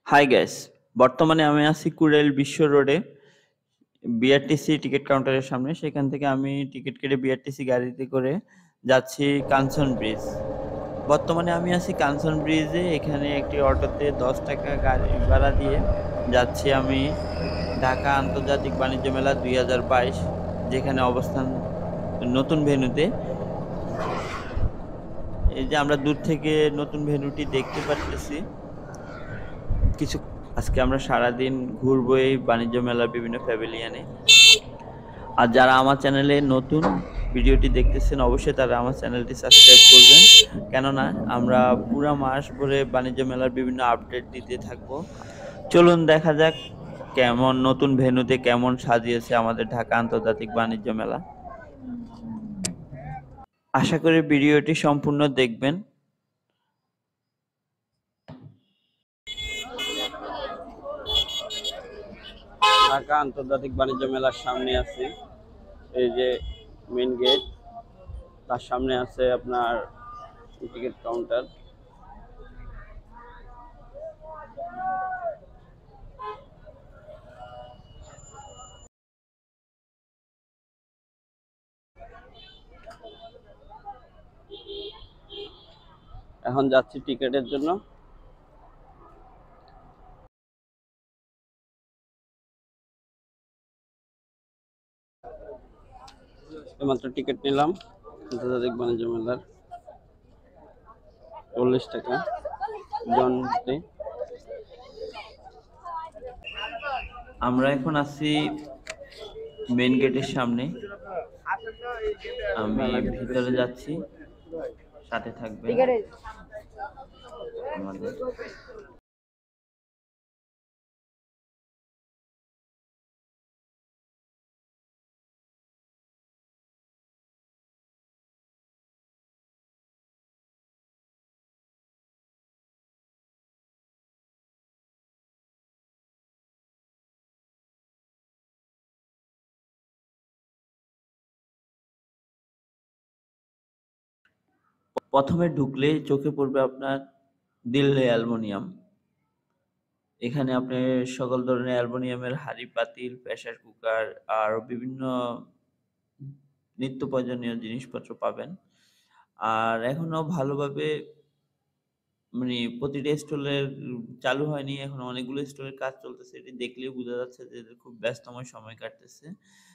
Hi guys, বর্তমানে আমি আছি কুড়িল বিশ্ব রোডে বিআরটিসি টিকিট কাউন্টারের সামনে। সেখান থেকে আমি টিকিট কেটে বিআরটিসি গাড়িতে করে যাচ্ছি কাঞ্চন ব্রিজ। বর্তমানে আমি আছি কাঞ্চন ব্রিজে। এখানে একটি অটোতে ৳১০ গাড়ি ভাড়া দিয়ে যাচ্ছি আমি ঢাকা আন্তর্জাতিক বাণিজ্য মেলা ২০২২, যেখানে অবস্থান নতুন ভেন্যুতে। এই যে আমরা দূর থেকে নতুন ভেন্যুটি দেখতে পারতেছি। কিছু আজকে আমরা সারাদিন ঘুরবো এই বাণিজ্য মেলার বিভিন্ন প্যাভিলিয়নে। আর যারা আমার চ্যানেলে নতুন ভিডিওটি দেখতেছেন, অবশ্যই তারা আমার চ্যানেলটি সাবস্ক্রাইব করবেন। কেননা আমরা পুরা মাস ভরে বাণিজ্য মেলার বিভিন্ন আপডেট দিতে থাকবো। চলুন দেখা যাক কেমন নতুন ভেন্যুতে কেমন সাজিয়েছে আমাদের ঢাকা আন্তর্জাতিক বাণিজ্য মেলা। আশা করি ভিডিওটি সম্পূর্ণ দেখবেন। ঢাকা আন্তর্জাতিক বাণিজ্য মেলার সামনে আছে এই যে মেইন গেট, তার সামনে আছে আপনার টিকিট কাউন্টার। এখন যাচ্ছি টিকিটের জন্য। মাত্র টিকিট নিলাম আন্তর্জাতিক বাণিজ্য মেলার, 40 টাকা জনপ্রতি। আমরা এখন আছি মেইন গেটের সামনে। আমি ভিতরে যাচ্ছি, সাথে থাকবেন আমাদের। প্রথমে ঢুকলে চোখে পড়বে আপনার দিল্লি অ্যালুমিনিয়াম। এখানে আপনি সকল ধরনের অ্যালুমিনিয়ামের হাঁড়ি পাতিল, প্রেসার কুকার আর বিভিন্ন নিত্য প্রয়োজনীয় জিনিসপত্র পাবেন। আর এখনো ভালোভাবে মানে প্রতিটা স্টলের চালু হয়নি, এখন অনেকগুলো স্টলের কাজ চলতেছে। এটি দেখলেই বোঝা যাচ্ছে যে এদের খুব ব্যস্তময় সময় কাটতেছে।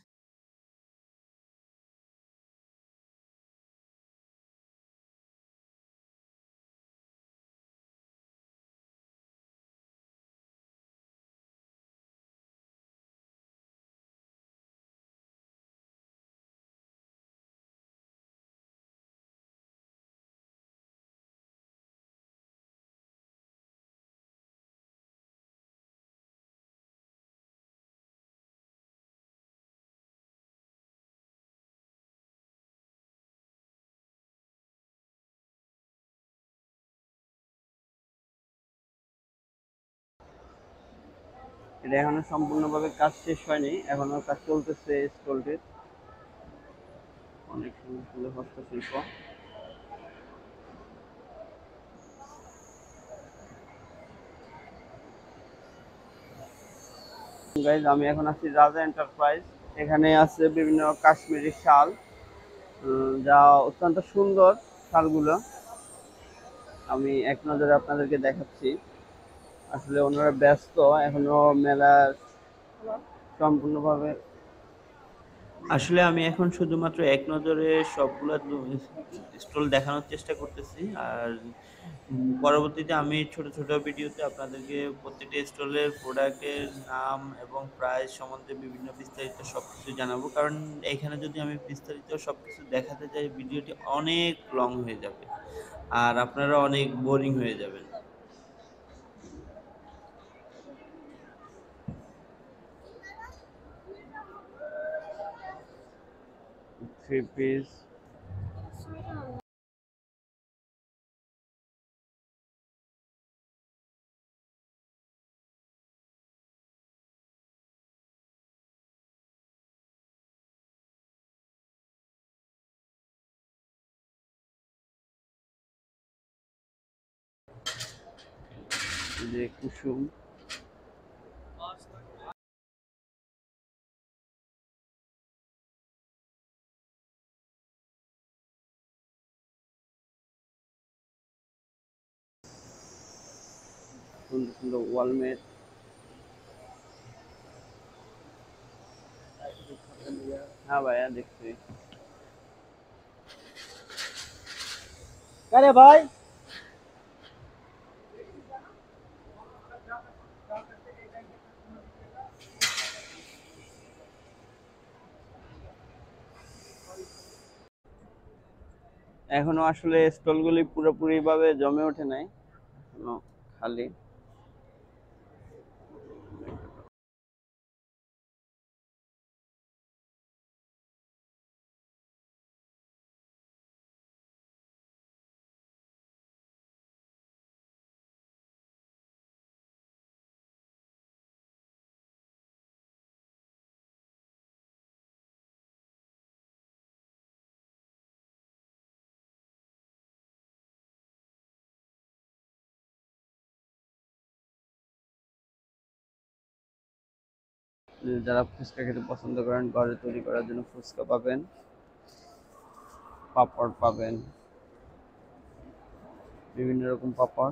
এটা এখনো সম্পূর্ণভাবে কাজ শেষ হয়নি, এখনো কাজ চলতেছে স্টলটির। অনেক সুন্দর সুন্দর হস্তশিল্প। গাইজ, আমি এখন আছি রাজা এন্টারপ্রাইজ। এখানে আছে বিভিন্ন কাশ্মীরি শাল, যা অত্যন্ত সুন্দর শালগুলো। আমি এক নজরে আপনাদেরকে দেখাচ্ছি। আসলে ওনারা ব্যস্ত, এখনো মেলা সম্পূর্ণভাবে। আসলে আমি এখন শুধুমাত্র এক নজরে সবগুলা স্টল দেখানোর চেষ্টা করতেছি। আর পরবর্তীতে আমি ছোট ছোট ভিডিওতে আপনাদেরকে প্রত্যেকটা স্টলের প্রোডাক্টের নাম এবং প্রাইস সম্বন্ধে বিভিন্ন বিস্তারিত সবকিছু জানাবো। কারণ এখানে যদি আমি বিস্তারিত সবকিছু দেখাতে যাই, ভিডিওটি অনেক লং হয়ে যাবে আর আপনারা অনেক বোরিং হয়ে যাবেন। Three piece. এই যে কুসুম, সুন্দর সুন্দর ওয়ালমেট। হ্যাঁ ভাইয়া দেখছি। আরে ভাই, এখনো আসলে স্টলগুলি পুরোপুরি ভাবে জমে ওঠে নাই, এখনো খালি। যারা ফুচকা খেতে পছন্দ করেন, ঘরে তৈরি করার জন্য ফুচকা পাবেন, পাপড় পাবেন, বিভিন্ন রকম পাপড়।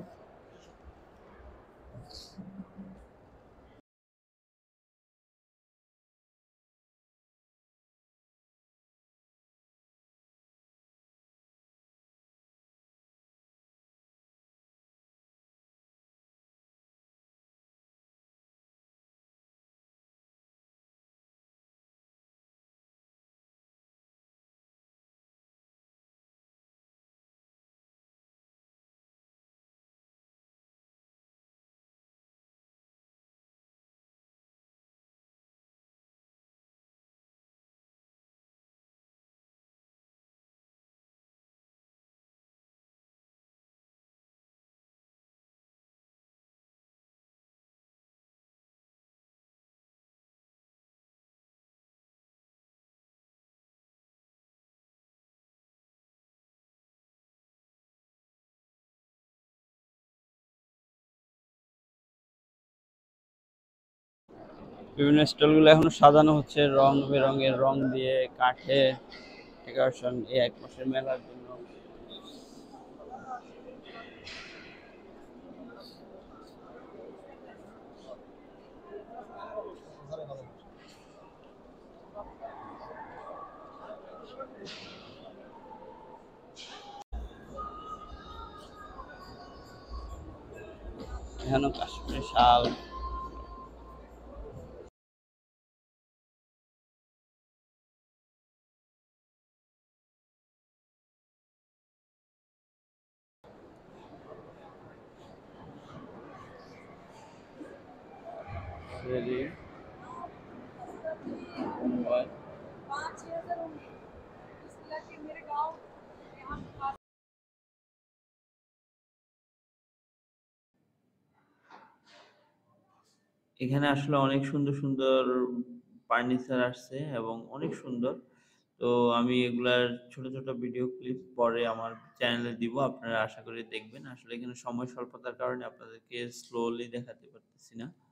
বিভিন্ন স্টলগুলো এখনো সাজানো হচ্ছে রং বেরঙের রং দিয়ে, কাঠে ডেকোরেশন, এই 1 মাসের মেলার জন্য। এখানেও কাশ্মীরি শাল। রেডি মুম্বাই। এখানে আসলে অনেক সুন্দর সুন্দর ফার্নিচার আসছে এবং অনেক সুন্দর। তো আমি এগুলার ছোট ছোট ভিডিও ক্লিপ পরে আমার চ্যানেলে দিব, আপনারা আশা করি দেখবেন। আসলে এখানে সময় স্বল্পতার কারণে আপনাদেরকে স্লোলি দেখাতে পারতেছি না।